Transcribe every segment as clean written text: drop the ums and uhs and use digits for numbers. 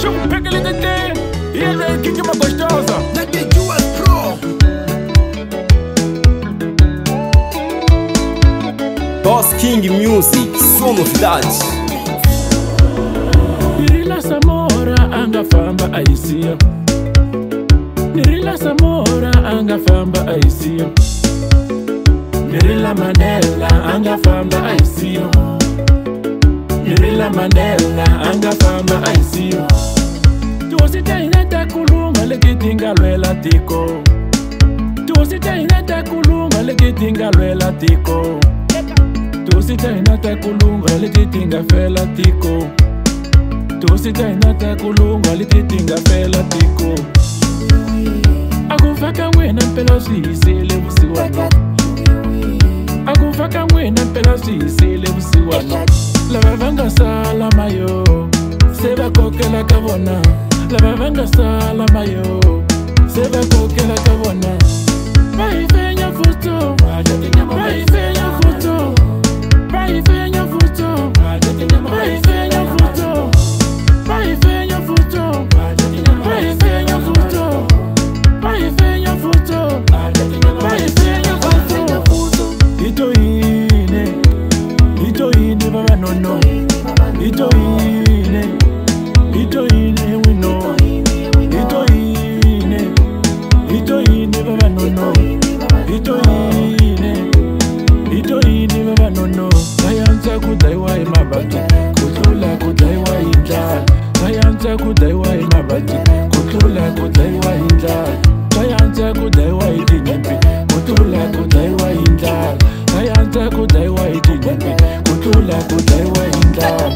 Deixa eu pegar ele de té. E ele é que uma gostosa. Na The Jewel Pro. Boss King Music, só novidade. Nirila Samora anga famba aisia. Nirila Samora anga famba aisia. Nirila Mandela anga famba aisia. Nirila Mandela anga famba aisia. Tuosita inata kulunga lekitinga lwela tiko. Tuosita inata kulunga lekitinga lwela tiko. Tuosita inata kulunga lekitinga fela tiko. Tuosita inata kulunga lekitinga fela tiko. Akufaka wena mpela sisele busiwano. Akufaka wena mpela sisele busiwano. Lava vanga sala mayo, seba kokela kabona. Lava vanga sala mayo, seba kokela kabona. Vai fenya futo, vai fenya futo, vai fenya futo, vai fenya futo, vai fenya futo, vai fenya futo, vai fenya futo, vai fenya futo. Itoine baba no. Itoine we know. Itoine baba no. Itoine baba no. Sayanza kudaiwa imabati, kutula kudaiwa inja. Sayanza kudaiwa imabati, kutula kudaiwa inja. Sayanza kudaiwa idinyempi, kutula kudaiwa inja. Sayanza kudaiwa idinyempi, kutula kudaiwa inja.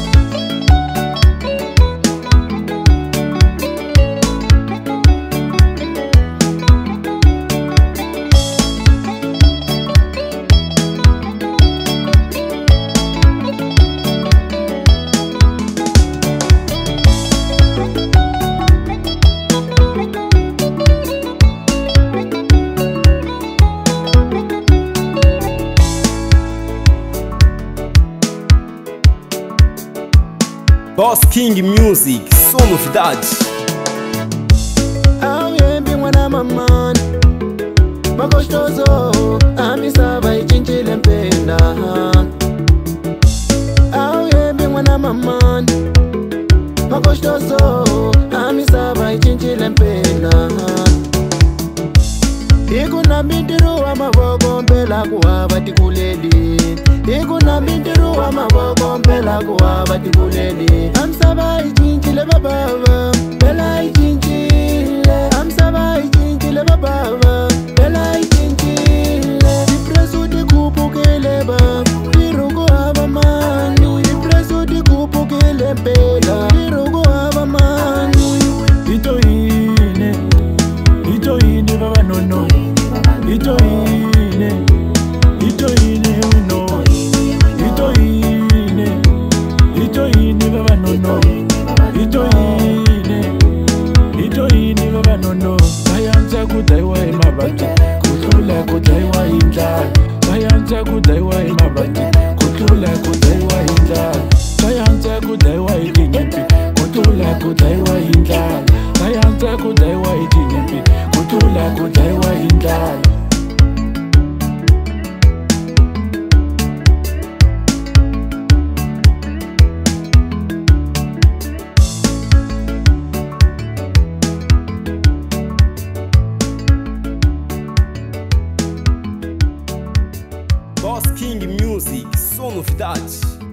Boss King Music, só novidade. Auyembi mwana mamani magostozo amisaba ichinchile mpenda. Auyembi mwana mamani magostozo amisaba ichinchile mpenda. Ikuna mindiru wa maboko mpela kuwa batikuleli. Ikuna mindiru wa maboko mpela kuwa batikuleli. Amsaba ichinchile bababa, pela ichinchile. Amsaba ichinchile bababa, pela ichinchile. Ipresu di kupukele ba, irugo haba manu. Ipresu di kupukele mpela, irugo haba manu. Itoine baba no. Itoine we know. Itoine baba no. Itoine baba no. Sayanza kudaiwa imabati, kutula kudaiwa inja. Sayanza kudaiwa imabati, kutula kudaiwa inja. Sayanza kudaiwa idinyempi, kutula kudaiwa inja. Sayanza kudaiwa idinyempi, kutula kudaiwa inja. Boss King Music, só novidade.